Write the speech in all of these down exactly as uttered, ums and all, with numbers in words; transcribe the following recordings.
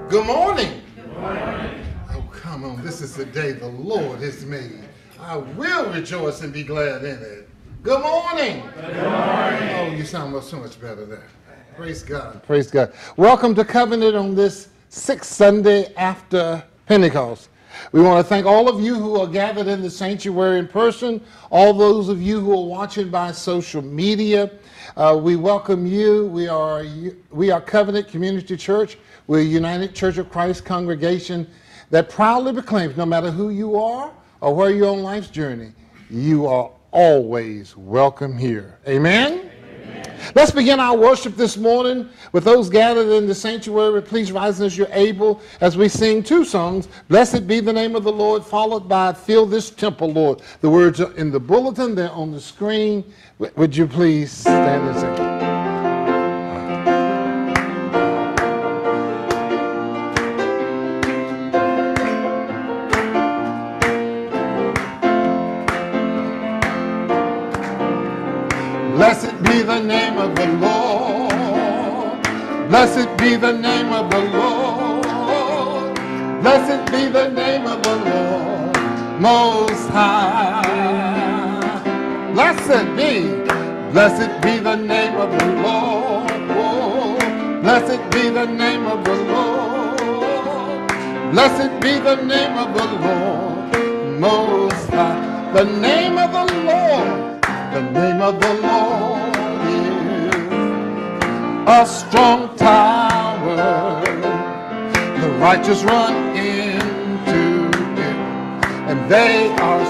Good morning. Good morning. Oh, come on. This is the day the Lord has made. I will rejoice and be glad in it. Good morning. Good morning. Oh, you sound so much better there. Praise God. Praise God. Welcome to Covenant on this sixth Sunday after Pentecost. We want to thank all of you who are gathered in the sanctuary in person, all those of you who are watching by social media. Uh, we welcome you. We are we are Covenant Community Church. We're a United Church of Christ congregation that proudly proclaims no matter who you are or where you're on life's journey, you are always welcome here. Amen? Amen. Let's begin our worship this morning with those gathered in the sanctuary. Please rise as you're able as we sing two songs. Blessed be the name of the Lord, followed by Fill This Temple, Lord. The words are in the bulletin. They're on the screen. Would you please stand and sing? Blessed be the name of the Lord. Blessed be the name of the Lord. Blessed be the name of the Lord Most High. Blessed be, blessed be the name of the Lord. Oh, blessed be the name of the Lord. Blessed be the name of the Lord Most High. The name of the Lord. The name of the Lord is a strong tower. The righteous run into it, and they are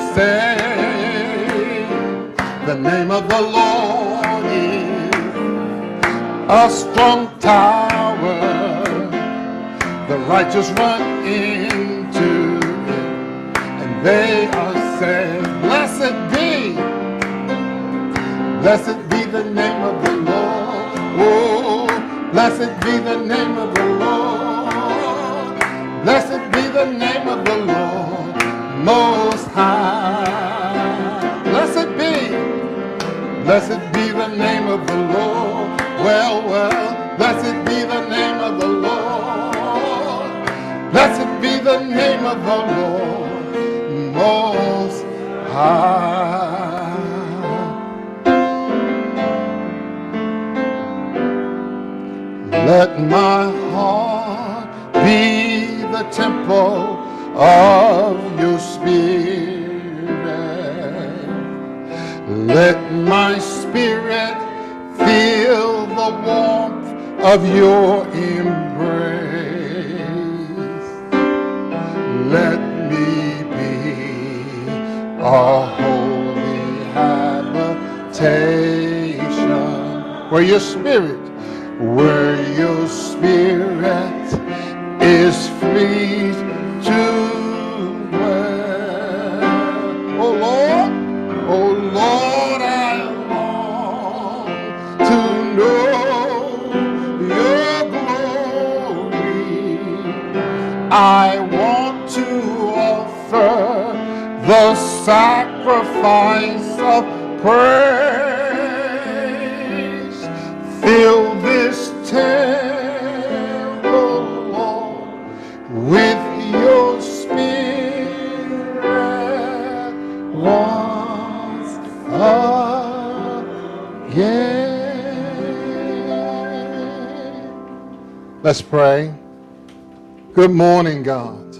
saved. The name of the Lord is a strong tower. The righteous run into it, and they are saved. Blessed be. Blessed be the name of the Lord. Oh, blessed be the name of the Lord. Blessed be the name of the Lord Most High. Blessed be, blessed be the name of the Lord. Well, well, blessed be the name of the Lord. Blessed be the name of the Lord Most High. Let my heart be the temple of your spirit. Let my spirit feel the warmth of your embrace. Let me be a holy habitation where your spirit where your spirit is free to dwell. Oh Lord, oh Lord, I long to know your glory. I want to offer the sacrifice of praise. Fill this temple, Lord, with your spirit once again. Let's pray. Good morning, God.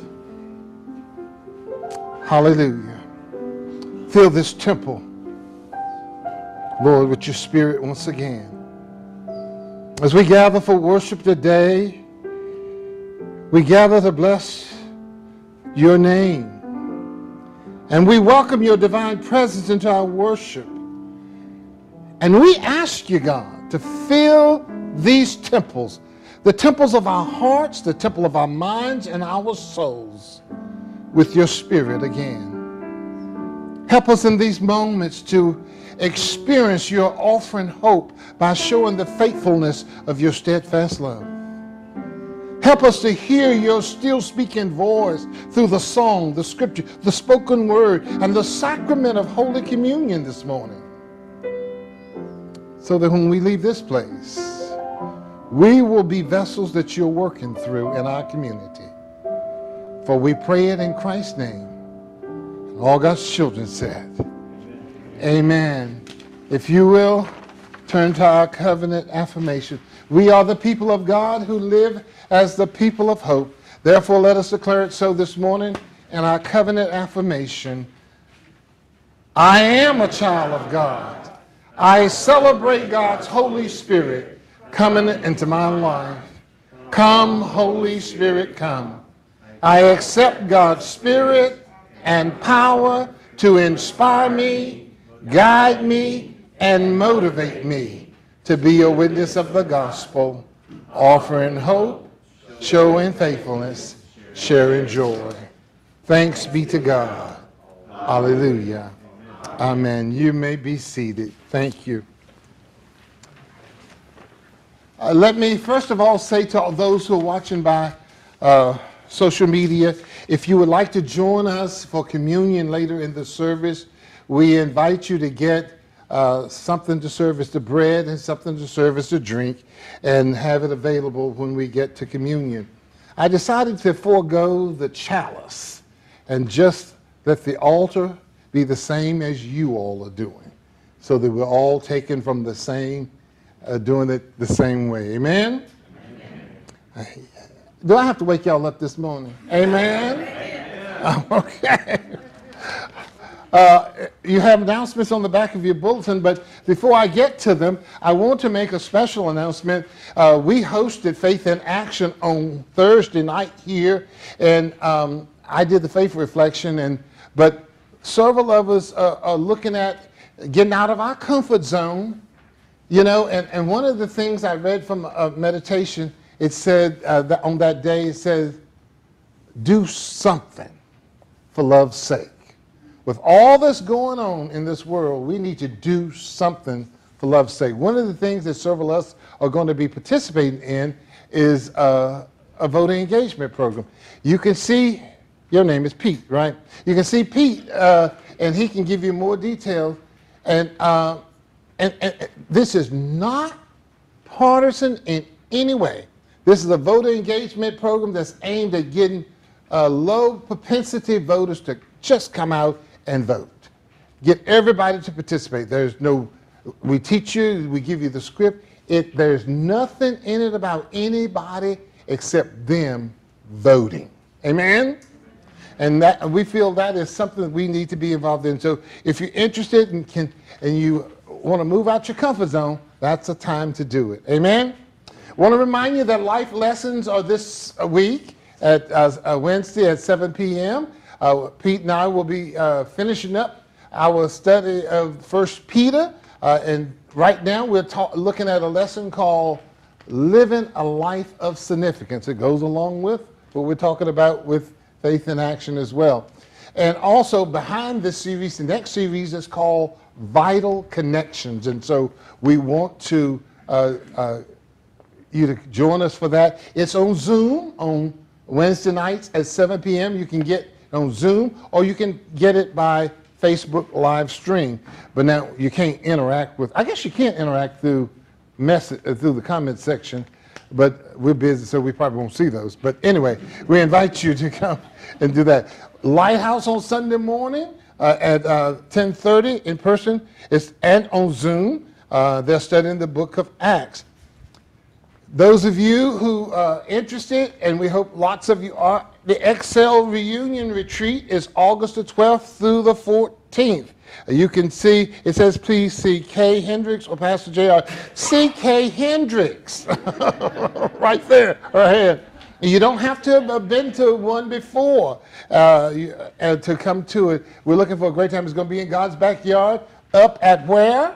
Hallelujah. Fill this temple, Lord, with your spirit once again. As we gather for worship today, we gather to bless your name. And we welcome your divine presence into our worship. And we ask you, God, to fill these temples, the temples of our hearts, the temple of our minds and our souls, with your spirit again. Help us in these moments to experience your offering hope by showing the faithfulness of your steadfast love. Help us to hear your still speaking voice through the song, the scripture, the spoken word, and the sacrament of Holy Communion this morning. So that when we leave this place, we will be vessels that you're working through in our community. For we pray it in Christ's name. And all God's children said, amen. Amen. If you will, turn to our covenant affirmation. We are the people of God who live as the people of hope. Therefore, let us declare it so this morning in our covenant affirmation. I am a child of God. I celebrate God's Holy Spirit coming into my life. Come, Holy Spirit, come. I accept God's Spirit and power to inspire me, guide me, and motivate me to be a witness of the gospel, offering hope, showing faithfulness, sharing joy. Thanks be to God. Hallelujah. Amen. You may be seated. Thank you. Uh, let me first of all say to all those who are watching by uh, social media, if you would like to join us for communion later in the service, we invite you to get uh, something to serve as the bread and something to serve as the drink and have it available when we get to communion. I decided to forego the chalice and just let the altar be the same as you all are doing, so that we're all taken from the same, uh, doing it the same way. Amen? Amen. Do I have to wake y'all up this morning? Amen? Amen. Okay. Uh, you have announcements on the back of your bulletin, but before I get to them, I want to make a special announcement. Uh, we hosted Faith in Action on Thursday night here, and um, I did the faith reflection, and but several of us uh, are looking at getting out of our comfort zone, you know, and, and one of the things I read from a meditation, it said uh, that on that day, it says, do something for love's sake. With all that's going on in this world, we need to do something for love's sake. One of the things that several of us are going to be participating in is uh, a voter engagement program. You can see, your name is Pete, right? You can see Pete, uh, and he can give you more details. And, uh, and, and this is not partisan in any way. This is a voter engagement program that's aimed at getting uh, low propensity voters to just come out and vote. Get everybody to participate. There's no, we teach you, we give you the script. It, there's nothing in it about anybody except them voting. Amen? And that, we feel that is something that we need to be involved in. So if you're interested and, can, and you want to move out your comfort zone, that's a time to do it. Amen? I want to remind you that life lessons are this week at uh, Wednesday at seven p m Uh, Pete and I will be uh, finishing up our study of First Peter. Uh, and right now we're ta- looking at a lesson called Living a Life of Significance. It goes along with what we're talking about with Faith in Action as well. And also behind this series, the next series is called Vital Connections. And so we want to uh, uh, you to join us for that. It's on Zoom on Wednesday nights at seven p m You can get on Zoom, or you can get it by Facebook live stream. But now you can't interact with, I guess you can't interact through message, uh, through the comment section, but we're busy, so we probably won't see those. But anyway, we invite you to come and do that. Lighthouse on Sunday morning uh, at uh, ten thirty in person, it's, and on Zoom. Uh, they're studying the book of Acts. Those of you who are interested, and we hope lots of you are, the Excel Reunion Retreat is August the twelfth through the fourteenth. You can see, it says, please see Kay Hendricks or Pastor J R. See Kay Hendricks, right there, her head. You don't have to have been to one before uh, you, uh, to come to it. We're looking for a great time. It's going to be in God's backyard, up at where?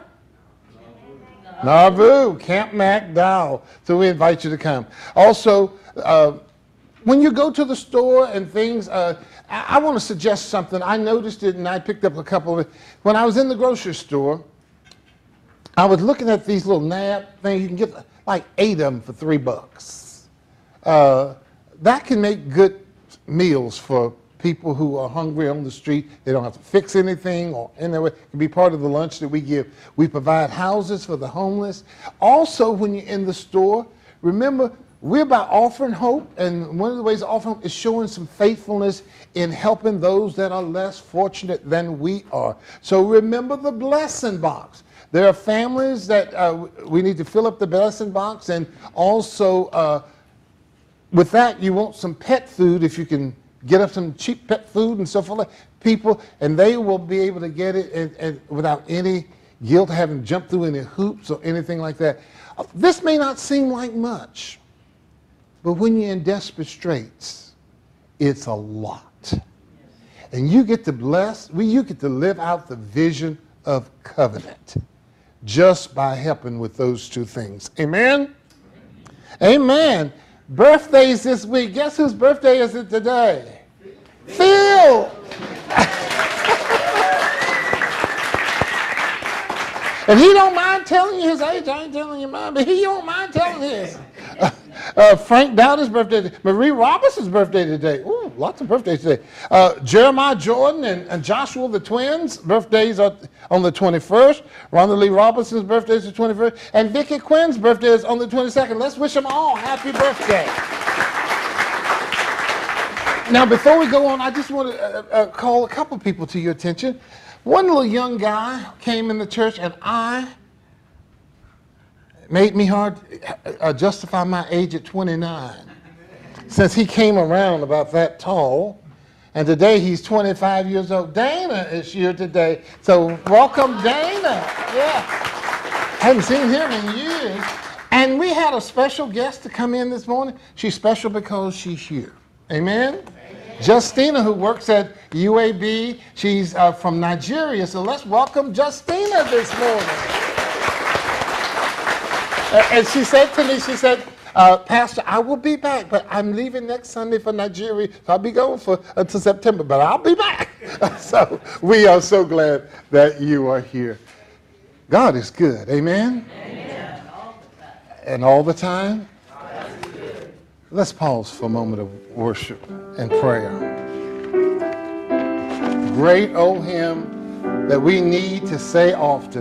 Nauvoo, Camp MacDowell. So we invite you to come. Also, uh, when you go to the store and things, uh, I, I want to suggest something. I noticed it and I picked up a couple of it. When I was in the grocery store, I was looking at these little nab things. You can get like eight of them for three bucks. Uh, that can make good meals for people who are hungry on the street. They don't have to fix anything, or anyway, it can be part of the lunch that we give. We provide houses for the homeless. Also, when you're in the store, remember, we're about offering hope, and one of the ways to offer hope is showing some faithfulness in helping those that are less fortunate than we are. So remember the blessing box. There are families that uh, we need to fill up the blessing box, and also uh, with that, you want some pet food if you can get up some cheap pet food and stuff like that. People, and they will be able to get it and, and without any guilt, having jumped through any hoops or anything like that. This may not seem like much, but when you're in desperate straits, it's a lot. And you get to bless, we, you get to live out the vision of covenant just by helping with those two things. Amen? Amen. Birthdays this week. Guess whose birthday is it today? Phil. And he don't mind telling you his age. I ain't telling you mine, but he don't mind telling his. Uh, uh, Frank Dowdy's birthday. Marie Robinson's birthday today. Ooh, lots of birthdays today. Uh, Jeremiah Jordan and, and Joshua the twins' birthdays are on the twenty-first. Rhonda Lee Robinson's birthday is the twenty-first. And Vicki Quinn's birthday is on the twenty-second. Let's wish them all happy birthday. Now, before we go on, I just want to uh, uh, call a couple people to your attention. One little young guy came in the church, and I made me hard uh, justify my age at twenty-nine, since he came around about that tall, and today he's twenty-five years old. Dana is here today, so welcome, Dana. Yeah, haven't seen him in years, and we had a special guest to come in this morning. She's special because she's here. Amen. Justina, who works at U A B, she's uh, from Nigeria, so let's welcome Justina this morning. Uh, and she said to me, she said, uh, Pastor, I will be back, but I'm leaving next Sunday for Nigeria, so I'll be going for until September, but I'll be back. So we are so glad that you are here. God is good, amen? Amen. And all the time? Let's pause for a moment of worship and prayer. Great old hymn that we need to say often.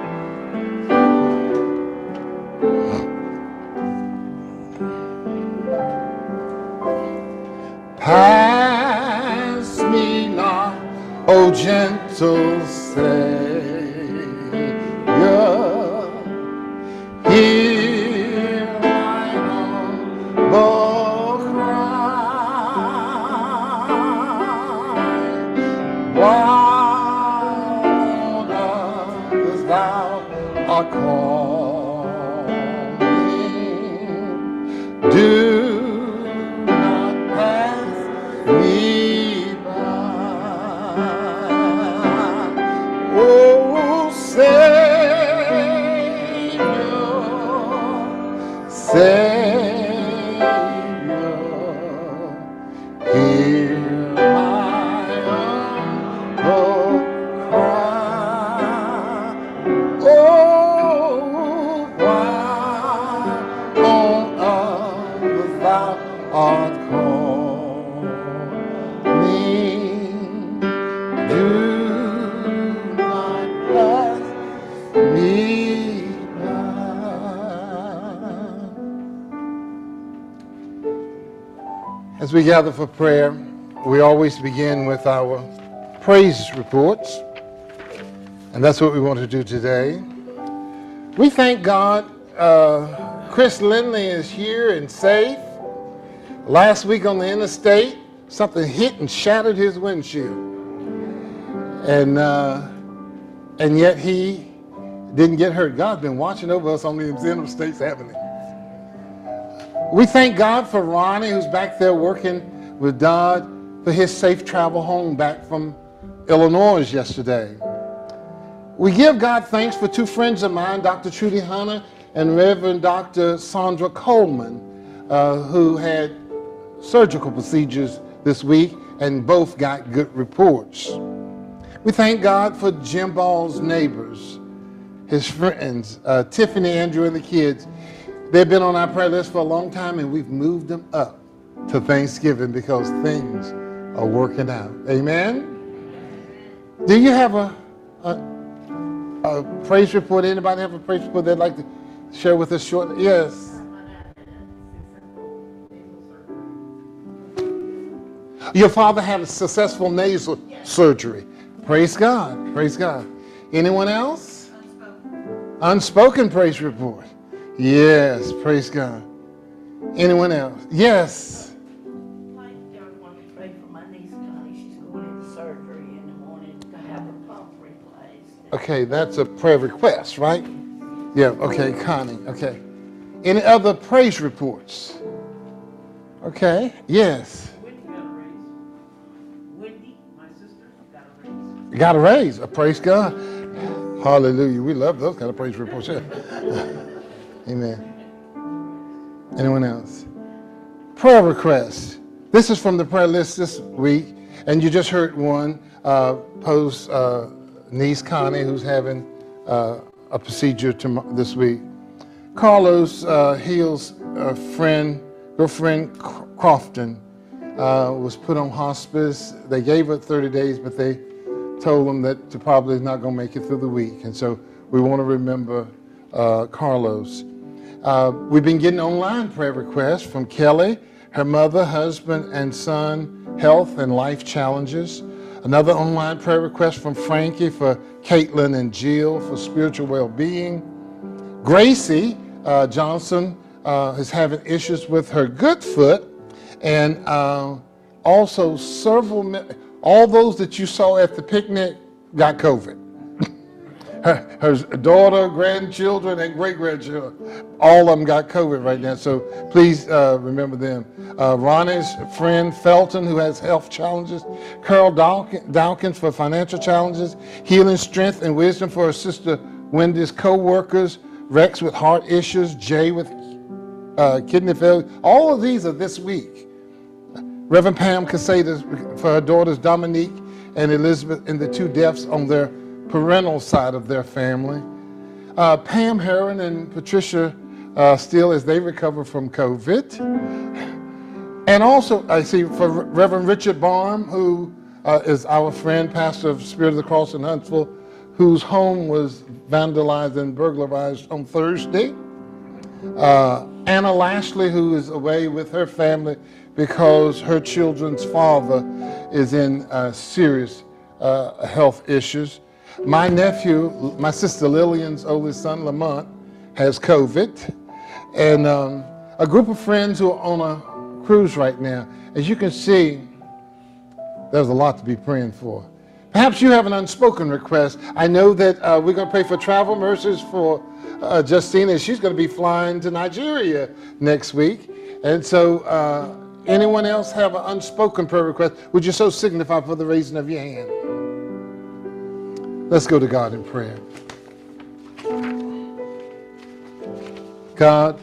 Pass me not, O gentle Savior, hear my humble cry. While others thou art calling, do As we gather for prayer, we always begin with our praise reports, and that's what we want to do today. We thank God. Uh, Chris Lindley is here and safe. Last week on the interstate, something hit and shattered his windshield, and uh, and yet he didn't get hurt. God's been watching over us on these interstates, haven't he? We thank God for Ronnie, who's back there working with Dodd, for his safe travel home back from Illinois yesterday. We give God thanks for two friends of mine, Doctor Trudy Hunter and Reverend Doctor Sandra Coleman, uh, who had surgical procedures this week and both got good reports. We thank God for Jim Ball's neighbors, his friends, uh, Tiffany, Andrew, and the kids. They've been on our prayer list for a long time, and we've moved them up to Thanksgiving because things are working out. Amen? Do you have a, a, a praise report? Anybody have a praise report they'd like to share with us shortly? Yes. Your father had a successful nasal surgery. Praise God. Praise God. Anyone else? Unspoken. Unspoken praise report. Yes. Praise God. Anyone else? Yes. Like, I want to pray for my niece Connie. She's going into surgery in the morning to have her pump replaced. Okay, that's a prayer request, right? Yeah. Okay, Connie. Okay. Any other praise reports? Okay. Yes. Wendy got a raise. Wendy, my sister, got a raise. Got a raise. Uh, praise God. Hallelujah. We love those kind of praise reports. Yeah. Amen. Anyone else? Prayer requests. This is from the prayer list this week, and you just heard one uh, post uh, niece Connie, who's having uh, a procedure tom- this week. Carlos uh, Hill's uh, friend, girlfriend Crofton, uh, was put on hospice. They gave her thirty days, but they told him that she probably is not going to make it through the week. And so we want to remember uh, Carlos. Uh, we've been getting online prayer requests from Kelly, her mother, husband, and son, health and life challenges. Another online prayer request from Frankie for Caitlin and Jill for spiritual well-being. Gracie uh, Johnson uh, is having issues with her good foot, and uh, also several, all those that you saw at the picnic got COVID. Her, her daughter, grandchildren, and great-grandchildren, all of them got COVID right now, so please uh, remember them. Uh, Ronnie's friend Felton, who has health challenges. Carol Dawkins for financial challenges. Healing, strength, and wisdom for her sister Wendy's co-workers. Rex with heart issues. Jay with uh, kidney failure. All of these are this week. Reverend Pam Casadas for her daughters Dominique and Elizabeth and the two deaths on their parental side of their family. Uh, Pam Heron and Patricia uh, Steele as they recover from COVID. And also, I see for Reverend Richard Barham, who uh, is our friend, pastor of Spirit of the Cross in Huntsville, whose home was vandalized and burglarized on Thursday. Uh, Anna Lashley, who is away with her family because her children's father is in uh, serious uh, health issues. My nephew, my sister Lillian's oldest son, Lamont, has COVID. And um, a group of friends who are on a cruise right now. As you can see, there's a lot to be praying for. Perhaps you have an unspoken request. I know that uh, we're going to pray for travel mercies for uh, Justina. She's going to be flying to Nigeria next week. And so uh, anyone else have an unspoken prayer request? Would you so signify for the raising of your hand? Let's go to God in prayer. God,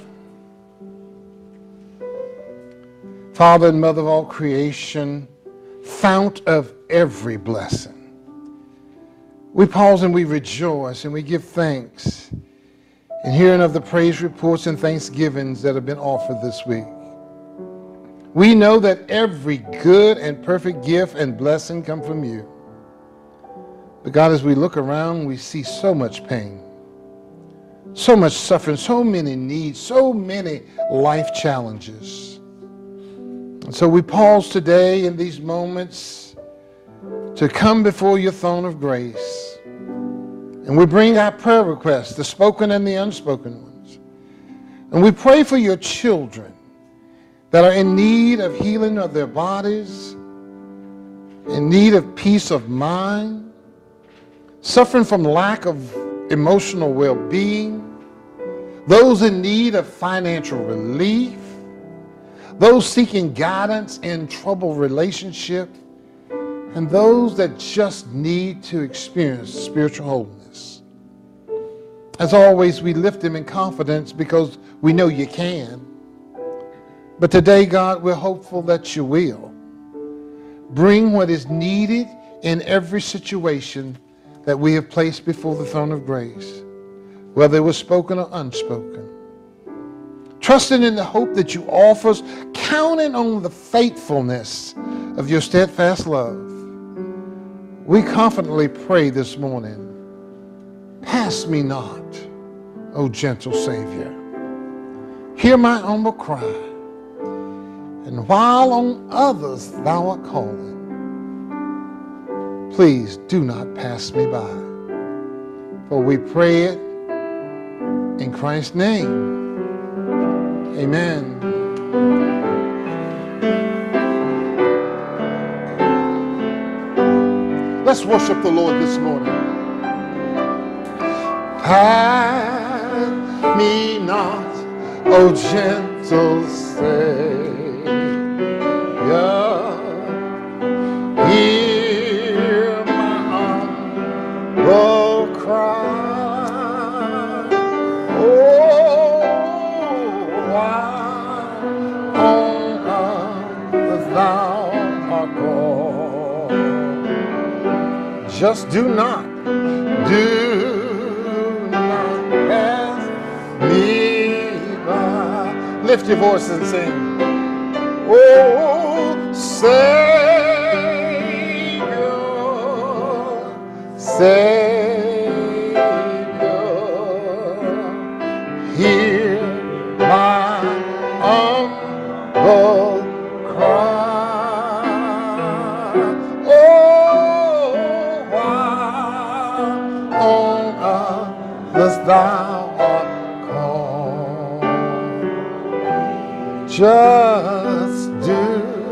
Father and Mother of all creation, fount of every blessing, we pause and we rejoice and we give thanks in hearing of the praise reports and thanksgivings that have been offered this week. We know that every good and perfect gift and blessing come from you. But God, as we look around, we see so much pain, so much suffering, so many needs, so many life challenges. And so we pause today in these moments to come before your throne of grace. And we bring our prayer requests, the spoken and the unspoken ones. And we pray for your children that are in need of healing of their bodies, in need of peace of mind, suffering from lack of emotional well-being, those in need of financial relief, those seeking guidance in troubled relationship, and those that just need to experience spiritual wholeness. As always, we lift them in confidence because we know you can. But today, God, we're hopeful that you will bring what is needed in every situation that we have placed before the throne of grace, whether it was spoken or unspoken. Trusting in the hope that you offer us, counting on the faithfulness of your steadfast love, we confidently pray this morning, pass me not, O gentle Savior. Hear my humble cry. And while on others thou art calling, please do not pass me by. For we pray it in Christ's name. Amen. Let's worship the Lord this morning. Pass me not, O gentle Savior, hear my humble cry. Oh, why on earth thou art called? Just do not, do not pass me by. Lift your voice and sing. Oh, Savior, Savior, hear my humble cry. Oh, why on earth dost thou art called? Just do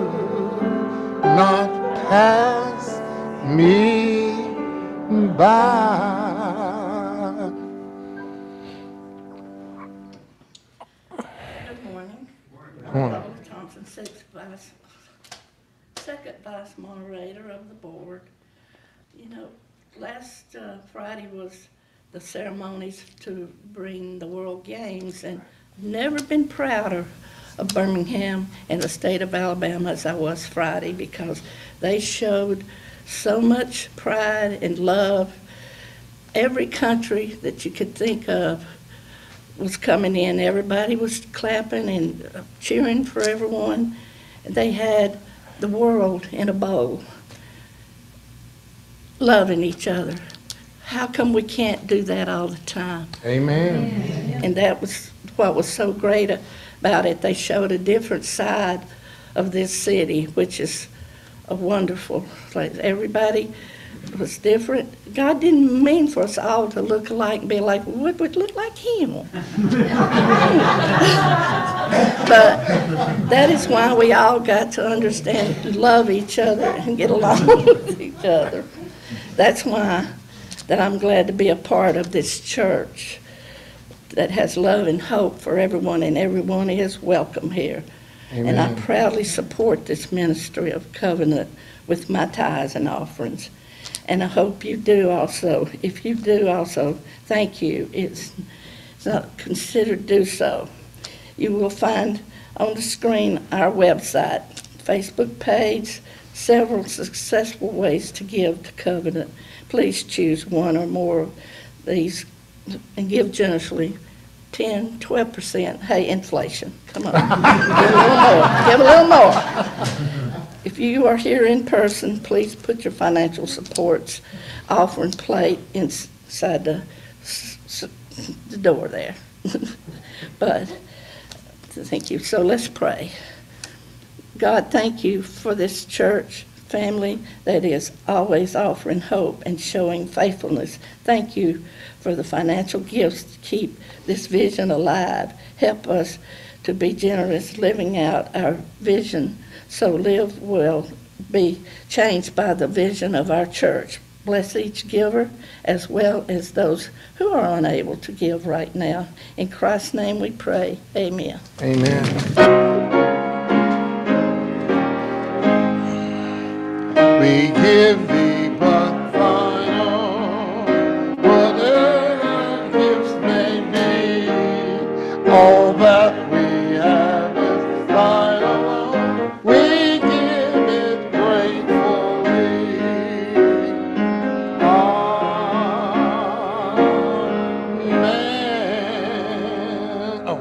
not pass me by. Good morning. Morning. Paula Thompson, sixth vice, second vice moderator of the board. You know, last uh, Friday was the ceremonies to bring the World Games, and I've never been prouder of Birmingham and the state of Alabama as I was Friday, because they showed so much pride and love. Every country that you could think of was coming in. Everybody was clapping and cheering for everyone. They had the world in a bowl, loving each other. How come we can't do that all the time? Amen. And that was what was so great about it. They showed a different side of this city, which is a wonderful place. Everybody was different. God didn't mean for us all to look alike and be like, what would look like him? But that is why we all got to understand, love each other and get along with each other. That's why that I'm glad to be a part of this church that has love and hope for everyone, and everyone is welcome here. Amen. And I proudly support this ministry of covenant with my tithes and offerings. And I hope you do also. If you do also, thank you. It's, it's not considered do so. You will find on the screen our website, Facebook page, several successful ways to give to covenant. Please choose one or more of these and give generously. ten, twelve percent. Hey, inflation. Come on. Give a little more. Give a little more. If you are here in person, please put your financial supports offering plate inside the, the door there. But thank you. So let's pray. God, thank you for this church family that is always offering hope and showing faithfulness. Thank you for the financial gifts to keep this vision alive. Help us to be generous, living out our vision, so live will be changed by the vision of our church. Bless each giver as well as those who are unable to give right now. In Christ's name we pray. Amen. Amen. We give thee but final, whatever gifts may be. All that we have is thine alone. We give it gratefully. Amen. Oh.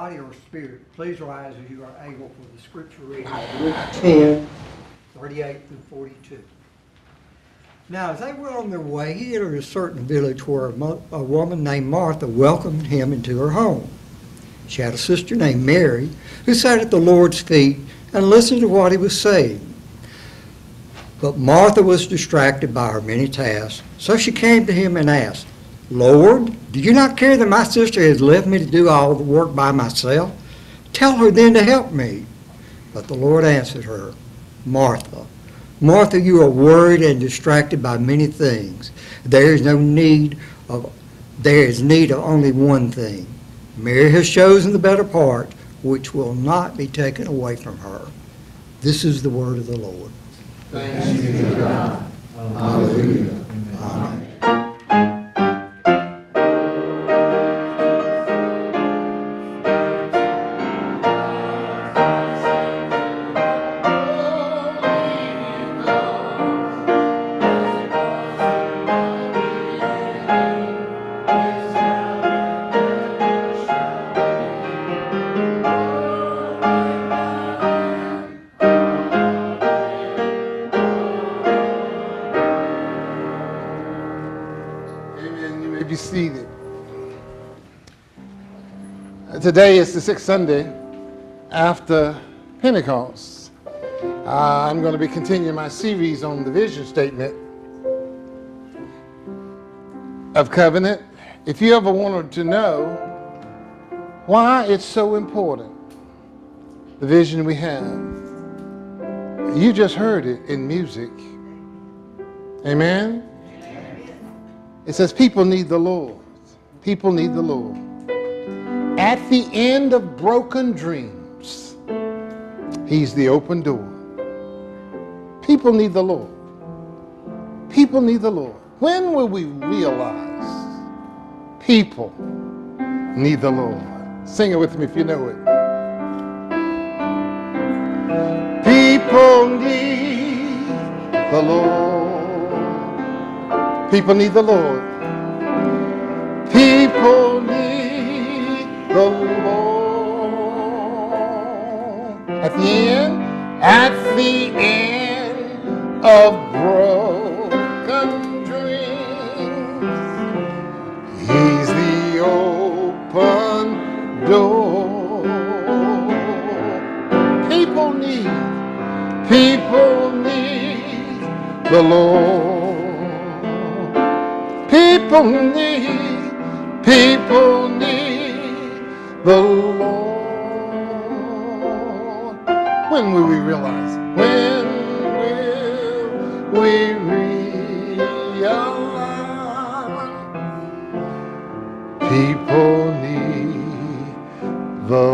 body or spirit, please rise as you are able for the scripture reading of Luke ten, thirty-eight through forty-two. Now, as they were on their way, he entered a certain village where a, mo- a woman named Martha welcomed him into her home. She had a sister named Mary who sat at the Lord's feet and listened to what he was saying. But Martha was distracted by her many tasks, so she came to him and asked, Lord, do you not care that my sister has left me to do all the work by myself? Tell her then to help me. But the Lord answered her, Martha, Martha, you are worried and distracted by many things. There is no need of, there is need of only one thing. Mary has chosen the better part, which will not be taken away from her. This is the word of the Lord. Thanks be to God. Hallelujah. Amen. Be seated. Today is the sixth Sunday after Pentecost. Uh, I'm going to be continuing my series on the vision statement of covenant. If you ever wanted to know why it's so important, the vision we have, you just heard it in music. Amen? It says people need the Lord. People need the Lord. At the end of broken dreams, he's the open door. People need the Lord. People need the Lord. When will we realize people need the Lord? Sing it with me if you know it. People need the Lord. People need the Lord. People need the Lord. At the end, at the end of broken dreams, he's the open door. People need, people need the Lord. People need, people need the Lord. When will we realize? When will we realize? People need the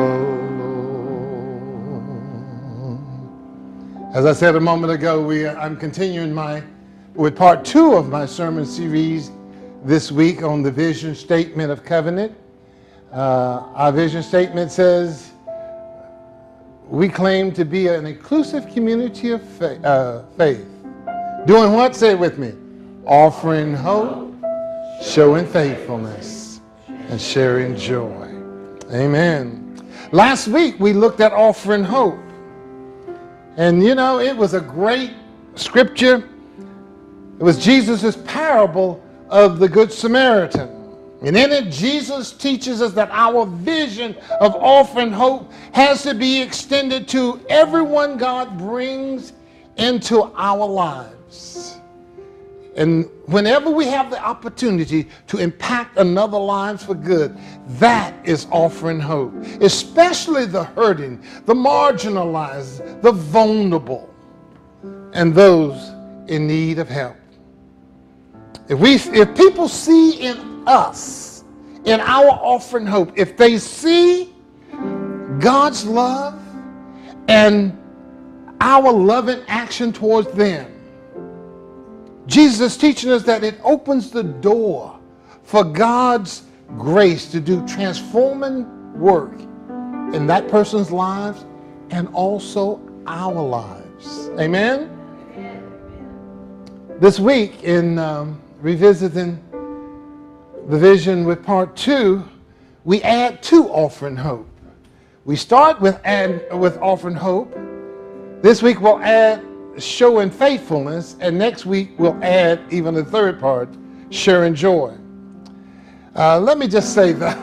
Lord. As I said a moment ago, we I'm continuing my with part two of my sermon series this week on the vision statement of covenant. Uh, our vision statement says, we claim to be an inclusive community of faith, uh, faith. Doing what? Say it with me. Offering hope, showing faithfulness, and sharing joy. Amen. Last week we looked at offering hope. And you know, it was a great scripture. It was Jesus' parable of the Good Samaritan. And in it, Jesus teaches us that our vision of offering hope has to be extended to everyone God brings into our lives. And whenever we have the opportunity to impact another lives for good, that is offering hope. Especially the hurting, the marginalized, the vulnerable, and those in need of help. If we, if people see in us, in our offering hope, if they see God's love and our loving action towards them, Jesus is teaching us that it opens the door for God's grace to do transforming work in that person's lives and also our lives. Amen? This week in um, revisiting the vision with part two, we add to offering hope. We start with add, with offering hope. This week we'll add showing faithfulness, and next week we'll add even the third part, sharing joy. Uh, let me just say that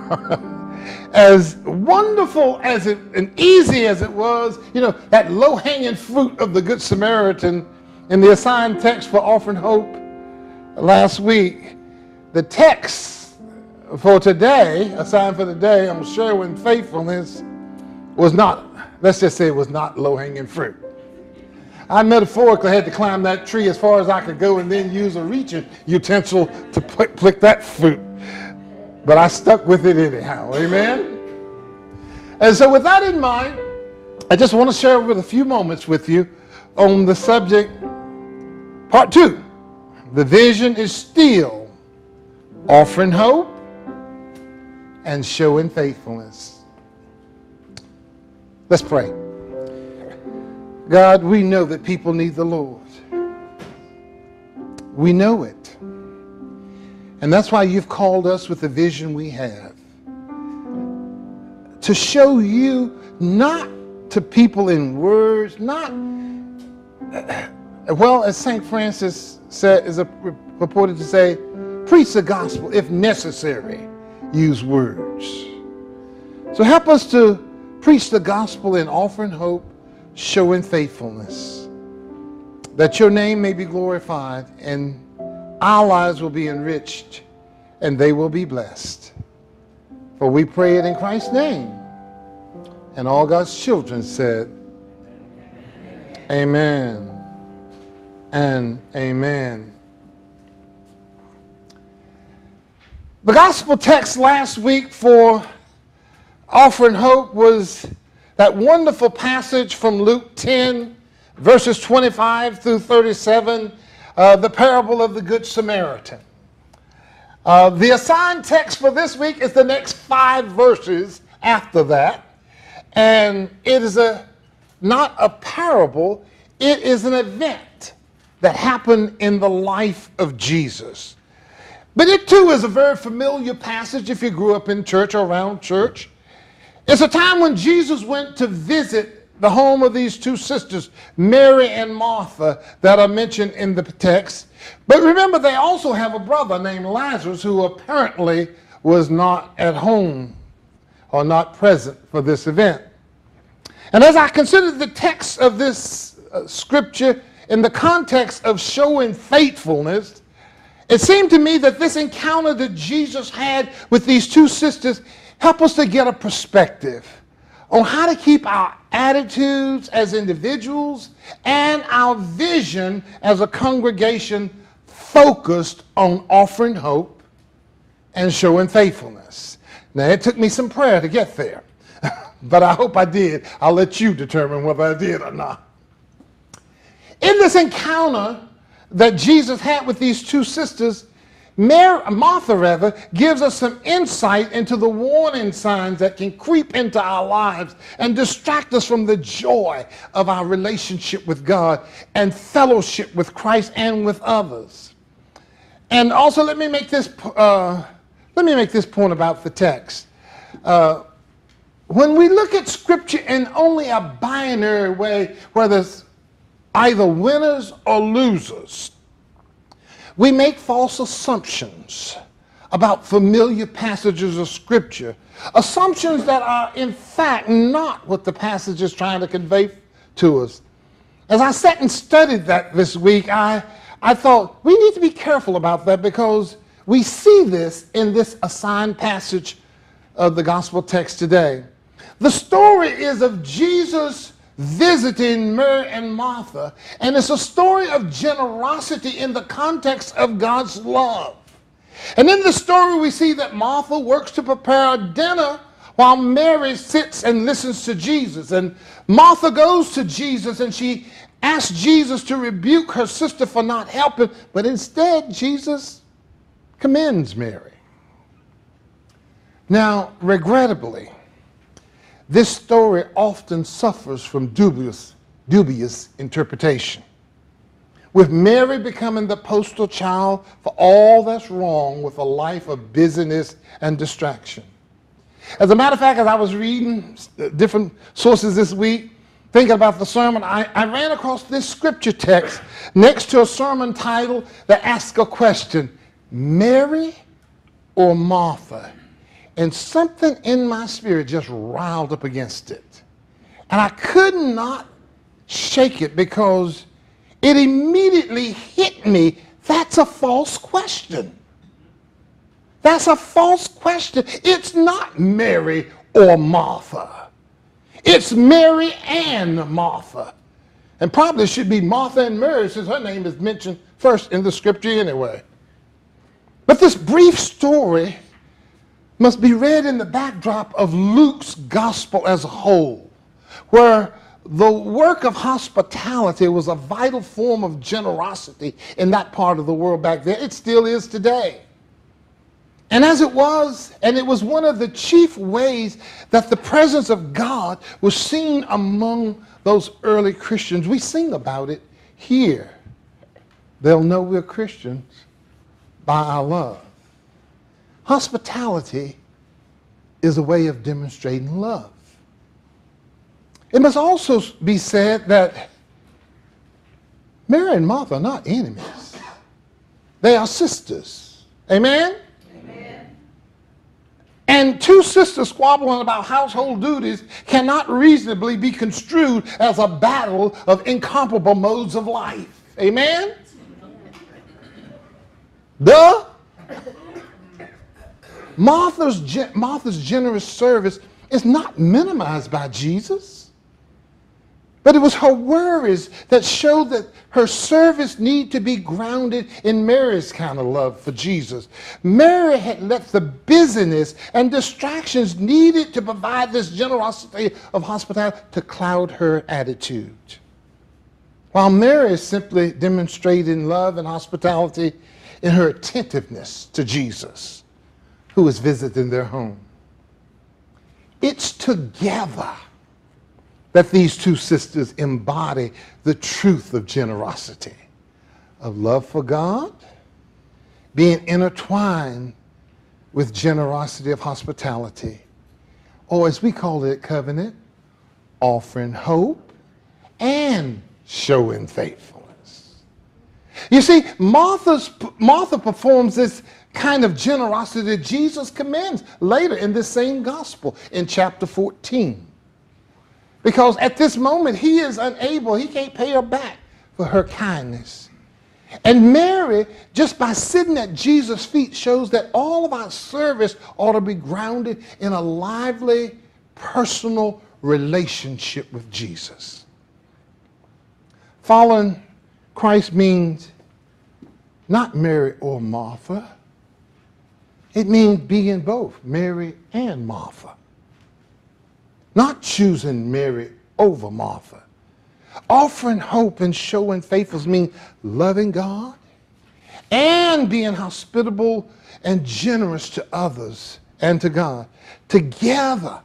as wonderful as it and easy as it was, you know, that low-hanging fruit of the Good Samaritan in the assigned text for offering hope last week, the text for today, assigned for today, I'm showing faithfulness, was not, let's just say it was not low-hanging fruit. I metaphorically had to climb that tree as far as I could go and then use a reaching utensil to pluck that fruit. But I stuck with it anyhow, amen? And so with that in mind, I just want to share with a few moments with you on the subject, part two. The vision is still offering hope and showing faithfulness. Let's pray. God, we know that people need the Lord. We know it. And that's why you've called us with the vision we have. To show you, not to people in words, not, well, as Saint Francis said, is a, purported to say, preach the gospel, if necessary, use words. So help us to preach the gospel in offering hope, showing faithfulness, that your name may be glorified and our lives will be enriched and they will be blessed. For we pray it in Christ's name. And all God's children said, amen and amen. The gospel text last week for offering hope was that wonderful passage from Luke ten, verses twenty-five through thirty-seven, uh, the parable of the Good Samaritan. Uh, the assigned text for this week is the next five verses after that. And it is a not a parable, it is an event that happened in the life of Jesus. But it too is a very familiar passage if you grew up in church or around church. It's a time when Jesus went to visit the home of these two sisters, Mary and Martha, that are mentioned in the text. But remember, they also have a brother named Lazarus who apparently was not at home or not present for this event. And as I considered the text of this uh, scripture in the context of showing faithfulness, it seemed to me that this encounter that Jesus had with these two sisters help us to get a perspective on how to keep our attitudes as individuals and our vision as a congregation focused on offering hope and showing faithfulness. Now, it took me some prayer to get there, but I hope I did. I'll let you determine whether I did or not. In this encounter that Jesus had with these two sisters, Mary, Martha rather, gives us some insight into the warning signs that can creep into our lives and distract us from the joy of our relationship with God and fellowship with Christ and with others. And also, let me make this uh, let me make this point about the text. Uh, when we look at Scripture in only a binary way, where there's either winners or losers, we make false assumptions about familiar passages of Scripture, assumptions that are in fact not what the passage is trying to convey to us. As I sat and studied that this week, I, I thought we need to be careful about that, because we see this in this assigned passage of the gospel text today. The story is of Jesus visiting Mary and Martha, and it's a story of generosity in the context of God's love. And in the story we see that Martha works to prepare a dinner while Mary sits and listens to Jesus. And Martha goes to Jesus and she asks Jesus to rebuke her sister for not helping, but instead Jesus commends Mary. Now, regrettably, this story often suffers from dubious, dubious interpretation, with Mary becoming the poster child for all that's wrong with a life of busyness and distraction. As a matter of fact, as I was reading different sources this week, thinking about the sermon, I, I ran across this scripture text next to a sermon title that asks a question, Mary or Martha? And something in my spirit just riled up against it. And I could not shake it because it immediately hit me. That's a false question. That's a false question. It's not Mary or Martha. It's Mary and Martha. And probably should be Martha and Mary since her name is mentioned first in the scripture anyway. But this brief story must be read in the backdrop of Luke's gospel as a whole, where the work of hospitality was a vital form of generosity in that part of the world back then. It still is today. And as it was, and it was one of the chief ways that the presence of God was seen among those early Christians. We sing about it here. They'll know we're Christians by our love. Hospitality is a way of demonstrating love. It must also be said that Mary and Martha are not enemies. They are sisters. Amen? Amen. And two sisters squabbling about household duties cannot reasonably be construed as a battle of incomparable modes of life. Amen? Duh. Martha's, Martha's generous service is not minimized by Jesus, but it was her worries that showed that her service needed to be grounded in Mary's kind of love for Jesus. Mary had let the busyness and distractions needed to provide this generosity of hospitality to cloud her attitude. While Mary is simply demonstrating love and hospitality in her attentiveness to Jesus, who is visiting their home. It's together that these two sisters embody the truth of generosity, of love for God, being intertwined with generosity of hospitality, or as we call it, covenant, offering hope and showing faithfulness. You see, Martha's, Martha performs this kind of generosity that Jesus commands later in this same gospel in chapter fourteen. Because at this moment, he is unable, he can't pay her back for her kindness. And Mary, just by sitting at Jesus' feet, shows that all of our service ought to be grounded in a lively, personal relationship with Jesus. Following Christ means not Mary or Martha. It means being both Mary and Martha. Not choosing Mary over Martha. Offering hope and showing faithfulness means loving God and being hospitable and generous to others and to God. Together,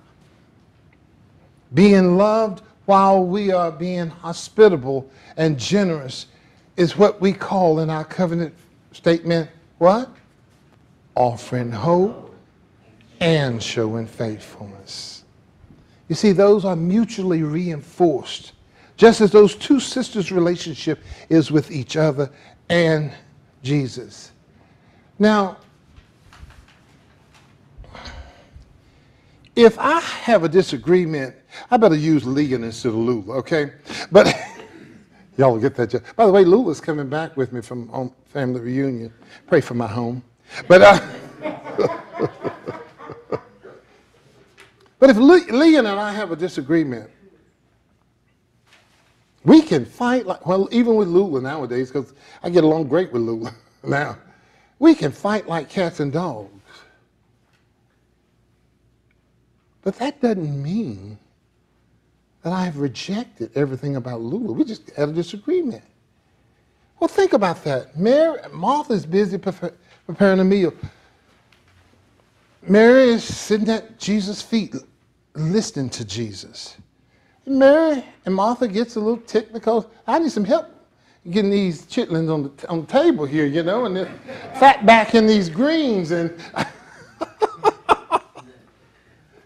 being loved while we are being hospitable and generous is what we call in our covenant statement, what? Offering hope and showing faithfulness. You see, those are mutually reinforced, just as those two sisters' relationship is with each other and Jesus. Now, if I have a disagreement, I better use Leon instead of Lula, okay? But y'all will get that joke. By the way, Lula's coming back with me from home, family reunion. Pray for my home. But uh, but if Le- Leon and I have a disagreement, we can fight like, well, even with Lula nowadays, because I get along great with Lula now. We can fight like cats and dogs. But that doesn't mean that I've rejected everything about Lula. We just had a disagreement. Well, think about that. Mary, Martha's busy prefer, preparing a meal. Mary is sitting at Jesus' feet, listening to Jesus. And Mary and Martha gets a little ticked because I need some help getting these chitlins on the, on the table here, you know, and the fat back in these greens. And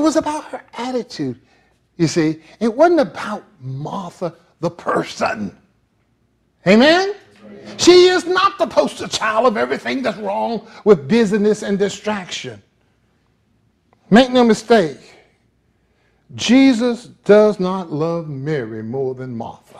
was about her attitude. You see, it wasn't about Martha, the person. Amen? She is not the poster child of everything that's wrong with busyness and distraction. Make no mistake, Jesus does not love Mary more than Martha.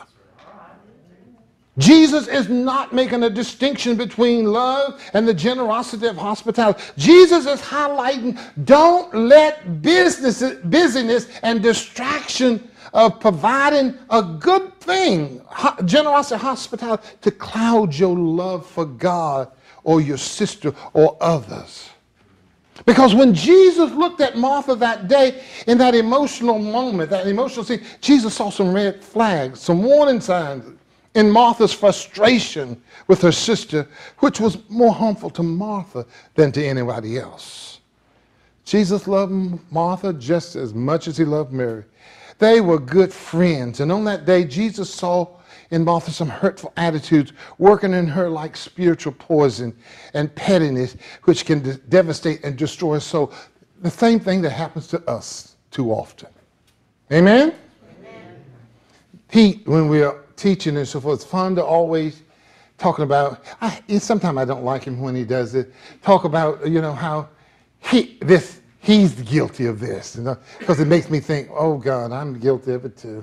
Jesus is not making a distinction between love and the generosity of hospitality. Jesus is highlighting, don't let business, busyness and distraction of providing a good thing, generosity, hospitality, to cloud your love for God or your sister or others. Because when Jesus looked at Martha that day, in that emotional moment, that emotional scene, Jesus saw some red flags, some warning signs in Martha's frustration with her sister, which was more harmful to Martha than to anybody else. Jesus loved Martha just as much as he loved Mary. They were good friends, and on that day, Jesus saw in Martha some hurtful attitudes working in her like spiritual poison and pettiness, which can de- devastate and destroy her soul. The same thing that happens to us too often. Amen? Amen. Pete, when we are teaching and so forth, it's fun to always talking about, I, sometimes I don't like him when he does it, talk about, you know, how he, this, he's guilty of this, you know, because it makes me think, oh God, I'm guilty of it too.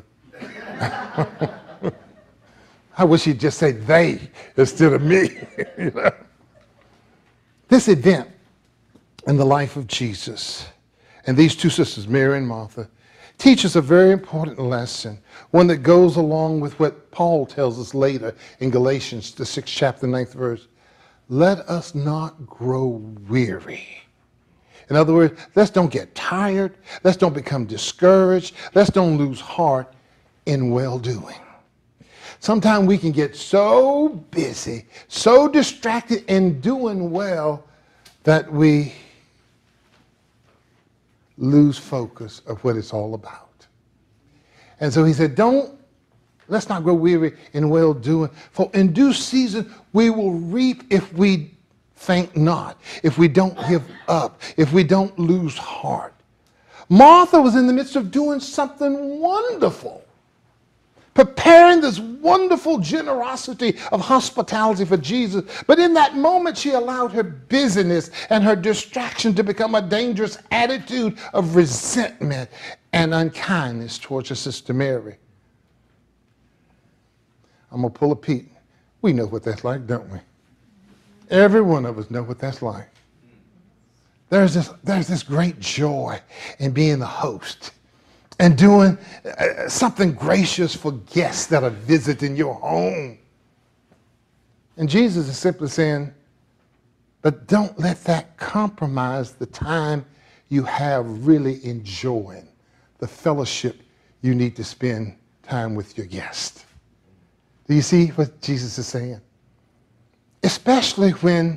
I wish he'd just say they instead of me. You know? This event in the life of Jesus and these two sisters, Mary and Martha, teach us a very important lesson, one that goes along with what Paul tells us later in Galatians, the sixth chapter, ninth verse. Let us not grow weary. In other words, let's don't get tired. Let's don't become discouraged. Let's don't lose heart in well-doing. Sometimes we can get so busy, so distracted in doing well that we lose focus of what it's all about. And so he said, don't, let's not grow weary in well-doing, for in due season we will reap if we faint not, if we don't give up, if we don't lose heart. Martha was in the midst of doing something wonderful, preparing this wonderful generosity of hospitality for Jesus. But in that moment, she allowed her busyness and her distraction to become a dangerous attitude of resentment and unkindness towards her sister Mary. I'm going to pull a Pete. We know what that's like, don't we? Every one of us know what that's like. There's this, there's this great joy in being the host and doing uh, something gracious for guests that are visiting your home. And Jesus is simply saying, but don't let that compromise the time you have really enjoying the fellowship you need to spend time with your guest. Do you see what Jesus is saying? Especially when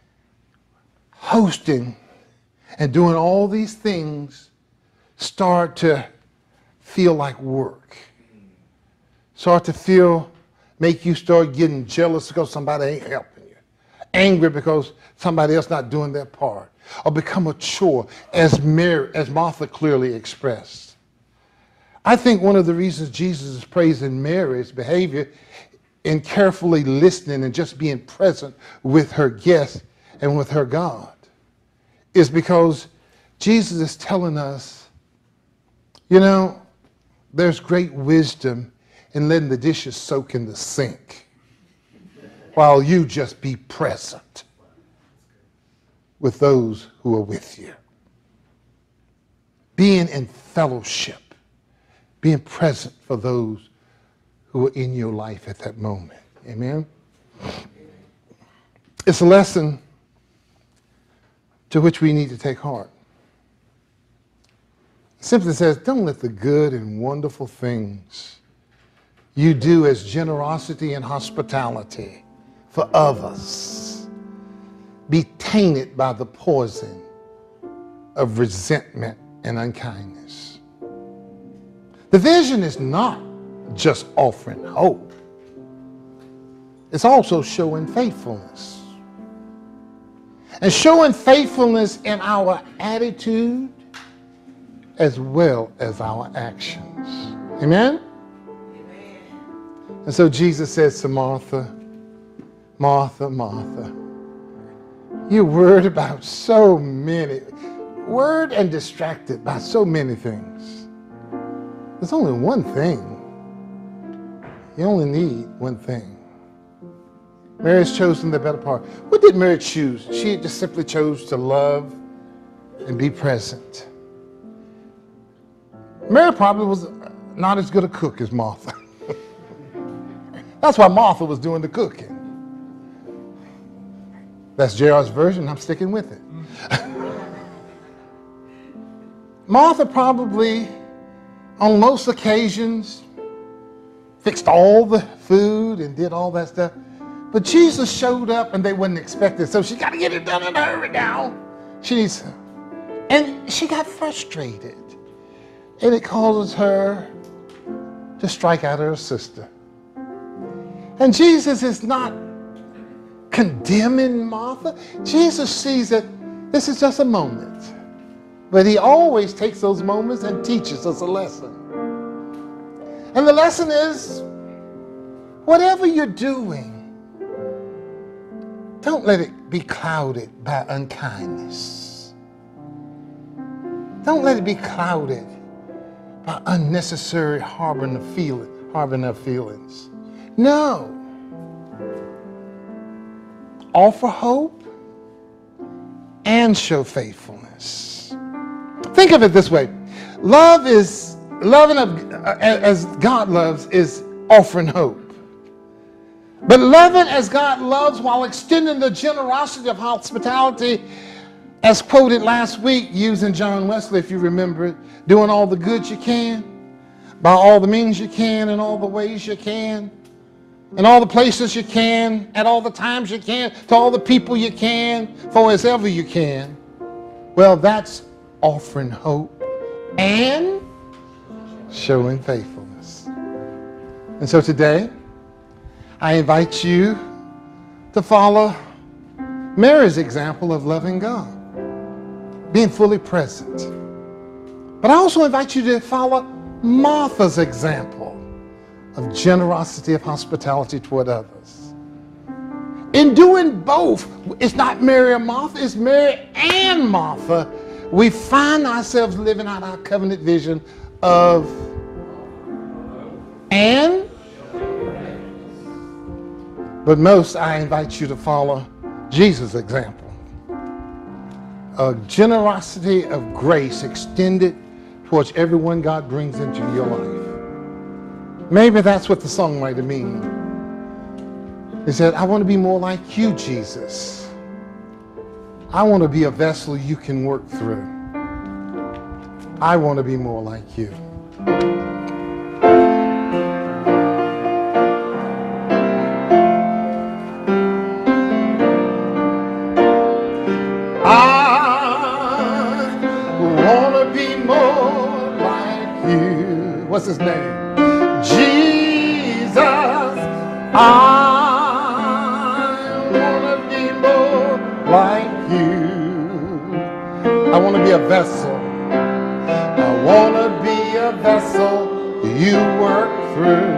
hosting and doing all these things start to feel like work. Start to feel, make you start getting jealous because somebody ain't helping you. Angry because somebody else not doing their part. Or become a chore, as Mary, as Martha clearly expressed. I think one of the reasons Jesus is praising Mary's behavior in carefully listening and just being present with her guests and with her God is because Jesus is telling us, you know, there's great wisdom in letting the dishes soak in the sink while you just be present with those who are with you. Being in fellowship, being present for those who are in your life at that moment. Amen? It's a lesson to which we need to take heart. It simply says, don't let the good and wonderful things you do as generosity and hospitality for others be tainted by the poison of resentment and unkindness. The vision is not just offering hope. It's also showing faithfulness. And showing faithfulness in our attitude, as well as our actions. Amen? And so Jesus says to Martha, Martha, Martha, you're worried about so many, worried and distracted by so many things. There's only one thing. You only need one thing. Mary's chosen the better part. What did Mary choose? She just simply chose to love and be present. Mary probably was not as good a cook as Martha. That's why Martha was doing the cooking. That's J R's version. I'm sticking with it. Martha probably, on most occasions, fixed all the food and did all that stuff. But Jesus showed up and they wouldn't expect it. So she got to get it done in a hurry now. She needs, and she got frustrated. And it causes her to strike out at her sister. And Jesus is not condemning Martha. Jesus sees that this is just a moment. But he always takes those moments and teaches us a lesson. And the lesson is, whatever you're doing, don't let it be clouded by unkindness. Don't let it be clouded by unnecessary harboring of feeling, harboring of feelings. No. Offer hope and show faithfulness. Think of it this way. Love is, loving of, uh, as God loves is offering hope. But loving as God loves while extending the generosity of hospitality, as quoted last week using John Wesley, if you remember it, doing all the good you can, by all the means you can, in all the ways you can, in all the places you can, at all the times you can, to all the people you can, for as ever you can. Well, that's offering hope and showing faithfulness. And so today, I invite you to follow Mary's example of loving God, being fully present. But I also invite you to follow Martha's example of generosity, of hospitality toward others. In doing both, it's not Mary and Martha, it's Mary and Martha. We find ourselves living out our covenant vision of and. But most, I invite you to follow Jesus' example. A generosity of grace extended towards everyone God brings into your life. Maybe that's what the song might mean. He said, I want to be more like you, Jesus. I want to be a vessel you can work through. I want to be more like you. What's his name? Jesus. I want to be more like you. I want to be a vessel. I want to be a vessel you work through.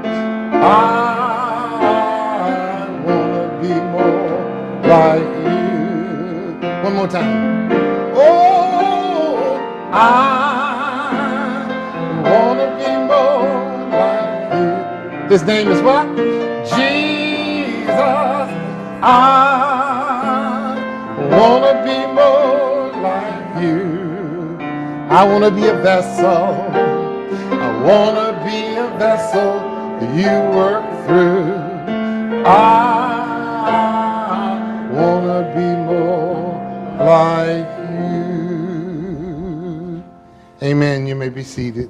I want to be more like you. One more time. Oh, I want to be more like you. His name is what? Jesus. I want to be more like you. I want to be a vessel. I want to be a vessel you work through. I want to be more like you. Amen. You may be seated.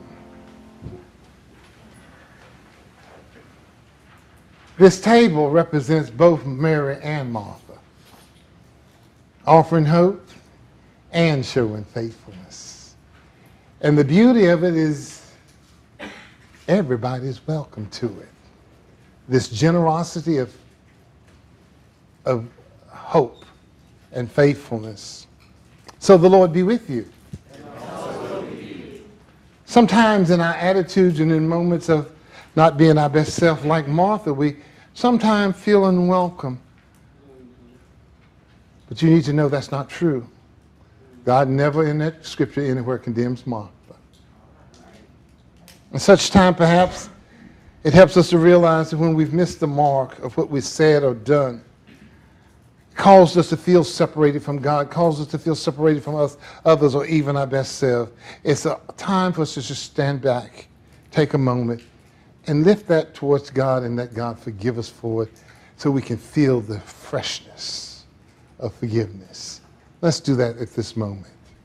This table represents both Mary and Martha, offering hope and showing faithfulness. And the beauty of it is everybody's welcome to it. This generosity of, of hope and faithfulness. So the Lord be with you. And also with you. Sometimes in our attitudes and in moments of not being our best self, like Martha, we sometimes feel unwelcome. But you need to know that's not true. God never in that scripture anywhere condemns Martha. In such time, perhaps, it helps us to realize that when we've missed the mark of what we've said or done, it caused us to feel separated from God, caused us to feel separated from us, others, or even our best self. It's a time for us to just stand back, take a moment, and lift that towards God and let God forgive us for it so we can feel the freshness of forgiveness. Let's do that at this moment.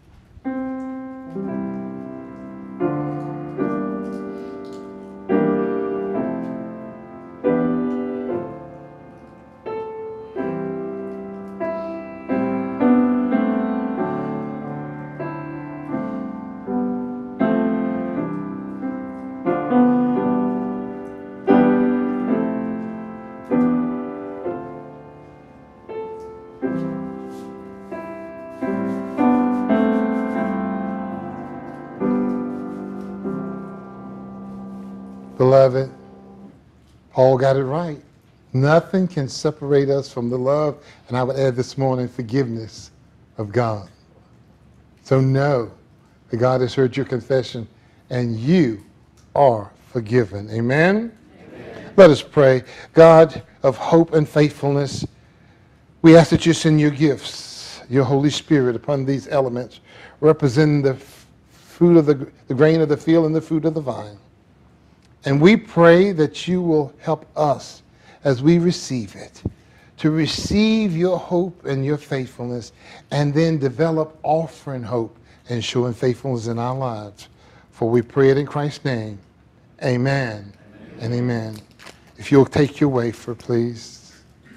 Beloved, Paul got it right. Nothing can separate us from the love, and I would add this morning, forgiveness of God. So know that God has heard your confession, and you are forgiven. Amen? Amen. Let us pray. God of hope and faithfulness, we ask that you send your gifts, your Holy Spirit, upon these elements, representing the fruit of the, the grain of the field and the fruit of the vine. And we pray that you will help us as we receive it, to receive your hope and your faithfulness, and then develop offering hope and showing faithfulness in our lives. For we pray it in Christ's name. Amen, amen. And amen. If you'll take your wafer, please.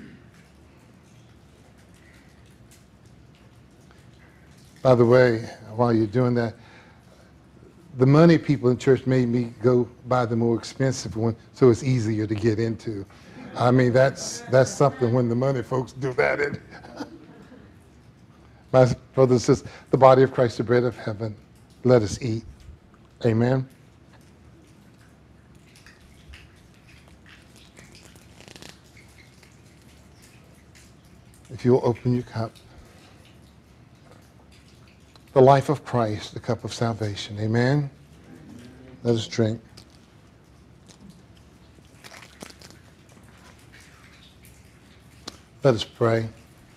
By the way, while you're doing that, the money people in church made me go buy the more expensive one so it's easier to get into. I mean, that's that's something when the money folks do that. It, my brothers and sisters, the body of Christ, the bread of heaven, let us eat. Amen. If you'll open your cup. The life of Christ, the cup of salvation. Amen. Let us drink. Let us pray.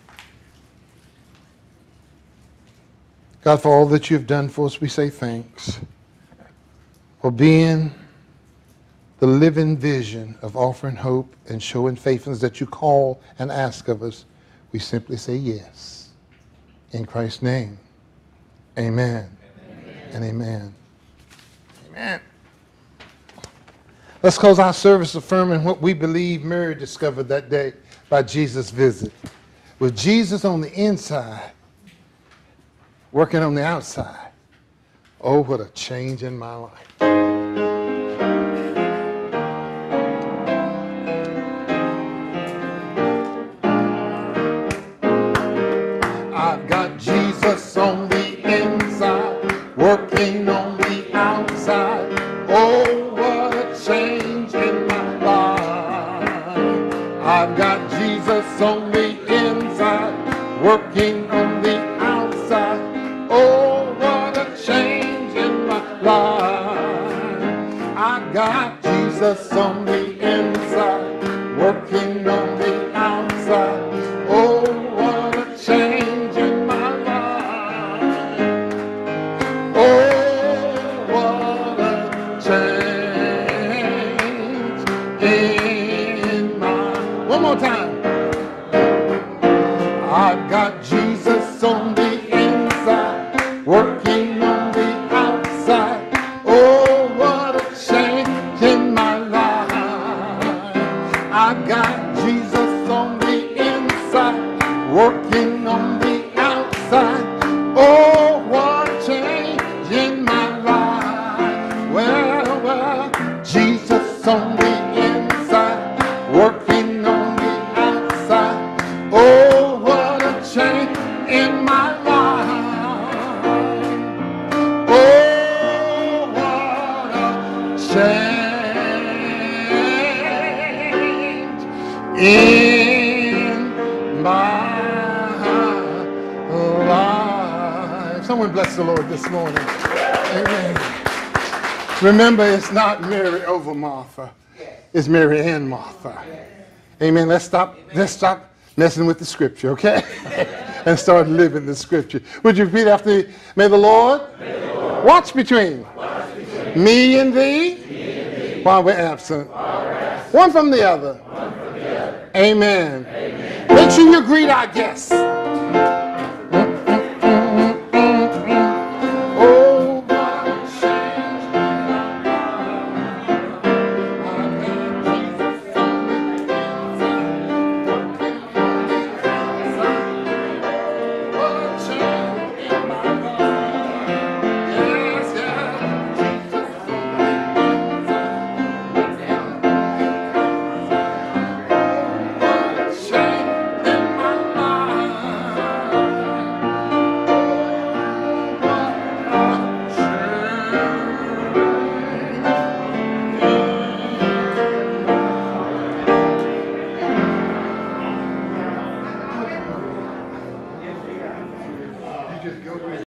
God, for all that you've done for us, we say thanks. For being the living vision of offering hope and showing faithfulness that you call and ask of us, we simply say yes. In Christ's name. Amen. Amen. And amen. Amen. Let's close our service affirming what we believe Mary discovered that day by Jesus' visit. With Jesus on the inside, working on the outside. Oh, what a change in my life. I've got Jesus on the inside, working on the outside. Oh, what a change in my life. I've got Jesus on the inside, working on the outside. Oh, what a change in my life. I've got Jesus on the inside, working on the outside. Oh, what a change in my life. Oh, what a change in my... One more time. I've got Jesus on the inside, working on the outside. Oh, what a change in my life. I've got Jesus on the inside, working on the outside. Oh, what a change in my life. Well, well, Jesus on the inside, working on the outside. Oh, what a change in my life. Oh, what bless the Lord this morning. Amen. Remember, it's not Mary over Martha. It's Mary and Martha. Amen. Let's stop. Let's stop messing with the scripture, okay? And start living the scripture. Would you repeat after me? May the Lord, May the Lord watch, between watch between me and thee, me and thee while we're absent. While we're absent. One from the other. One from the other. Amen. Amen. Make sure you greet our guests.